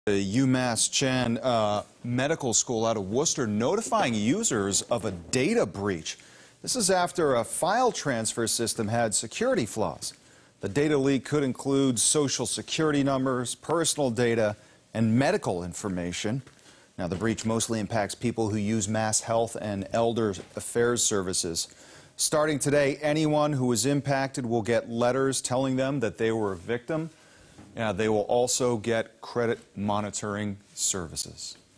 The UMass Chan medical school out of Worcester notifying users of a data breach. This is after a file transfer system had security flaws. The data leak could include social security numbers, personal data, and medical information. Now, the breach mostly impacts people who use mass health and elder affairs services. Starting today, anyone who was impacted will get letters telling them that they were a victim. They will also get credit monitoring services.